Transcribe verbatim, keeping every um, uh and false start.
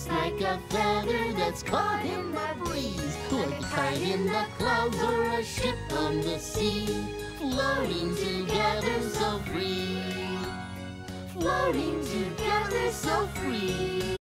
just like a feather that's caught in the breeze, like a kite in the clouds or a ship on the sea, floating together so free, floating together so free.